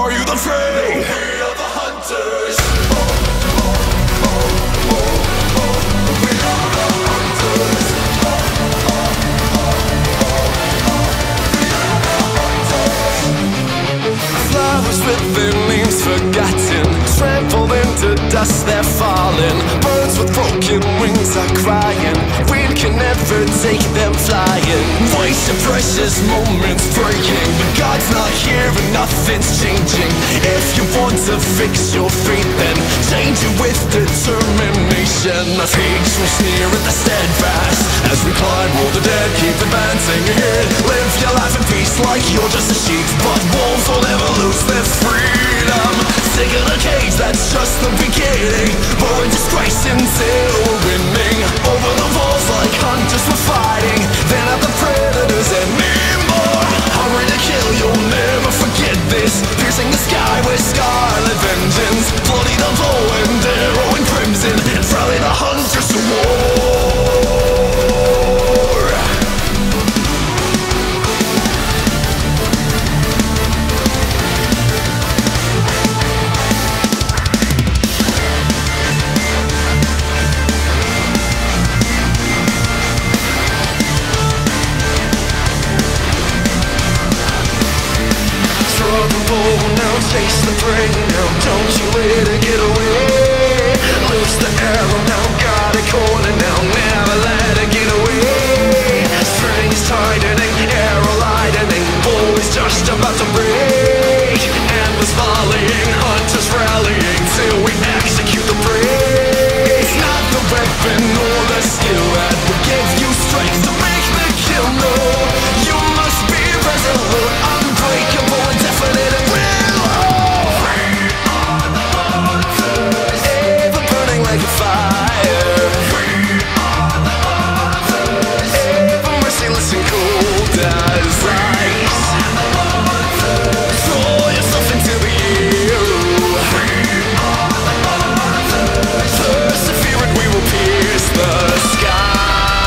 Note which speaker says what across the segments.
Speaker 1: Are you the prey? We are the hunters. We are the hunters. We are the hunters. Flowers with their names forgotten, trampled into dust they're falling. Birds with broken wings are crying, wind can never take them flying. Waste your precious moments breaking, but God's not here and nothing's changing. If you want to fix your fate, then change it with determination. The pigs will sneer at the steadfast as we climb all the dead, keep advancing ahead. Live your life in peace like you're just a sheep, but wolves will never lose their freedom. Sick of the cage, that's just the beginning. More in disgrace until we're winning. Over the walls like hunters we're fighting, then at the predators anymore. Hungry to kill, you'll never forget this. Piercing the sky with scarlet vengeance, bloody the bow and arrow and crimson, and rally the hunters to war. Now chase the prey, now don't you let it get away. Loose the arrow, now got it cornered, now never let it get away. Strings tightening, arrow lightening, bow is just about to break. Embers volleying, hunters rallying, till we execute the prey. It's not the weapon or the skill that will give you strength to make the kill, no. You must be resolute, unbreakable, and definite and will. Like a fire, we are the hunters. Ever merciless and cold as ice. Throw yourself into the air. We are the hunters. Persevere and we will pierce the skies.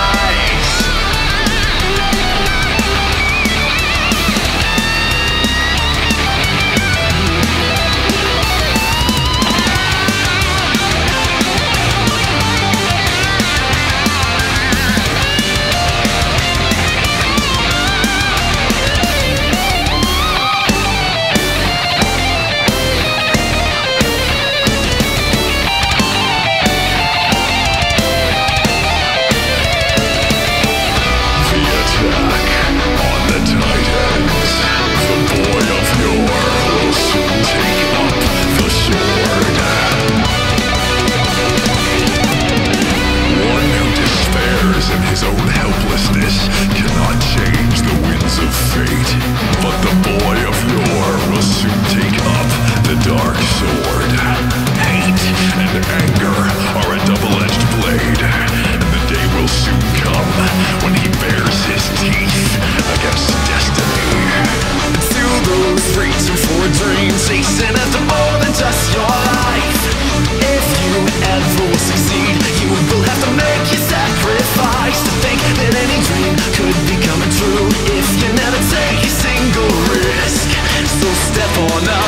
Speaker 1: His own helplessness cannot change the winds of fate, but the boy of yore will soon take up the dark sword. Hate and anger are a double-edged blade, and the day will soon come when he bares his teeth against destiny. To those reaching for a dream, chasing after more than just your life, if you ever will succeed, you will have to make your sacrifice. To think that any dream could be coming true if you never take a single risk. So step on up.